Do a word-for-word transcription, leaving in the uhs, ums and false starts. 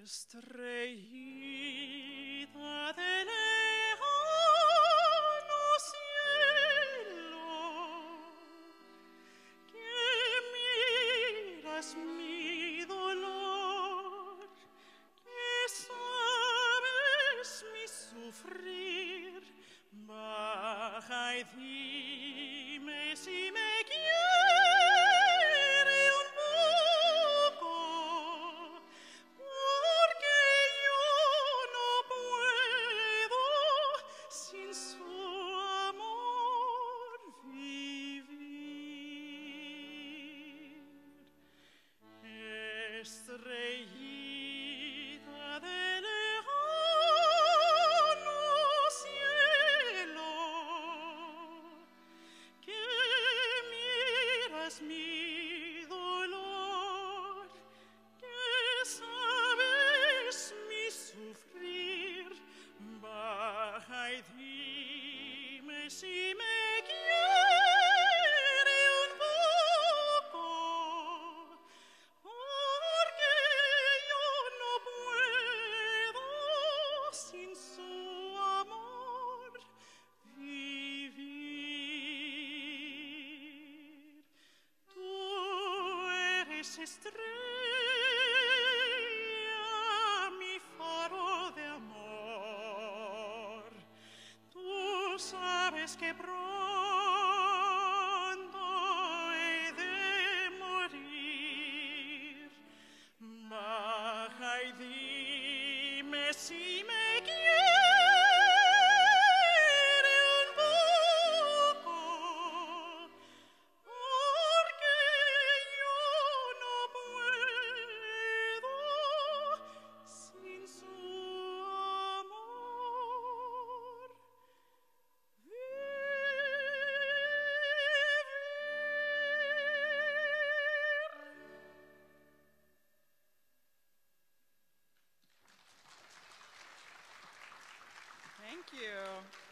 Estrellita de lejano cielo, que miras mi dolor, que sabes mi sufrir, baja y dime si me quiere un poco, porque yo no puedo sin su amor vivir. Estrellita de lejano cielo, que miras mi dolor, que sabes mi sufrir, baja y dime si me quiere un poco, porque yo no puedo sin su amor vivir. Tú eres estrella, mi faro de amor. Tú sabes que pronto he de morir. Baja y dime si me quiere un poco, porque yo no puedo sin su amor vivir. Thank you.